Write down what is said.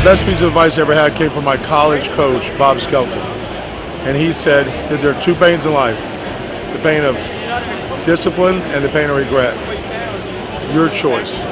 best piece of advice I ever had came from my college coach, Bob Skelton. And he said that there are two pains in life, the pain of discipline and the pain of regret. Your choice.